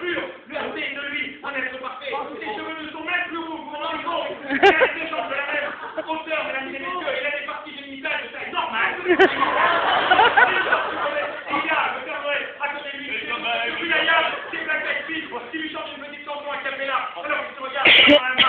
pur, le style de lui, un être parfait. Ses cheveux ne sont même plus roux, vous vous rendez compte? Il a des jambes de la même hauteur, mesdames et messieurs, il a des parties génitales de taille normale. Il y a le Père Noël à côté de lui. Et puis il y a Yann, qui est plein de qui lui chante une petite chanson à Capella. Alors il se regarde.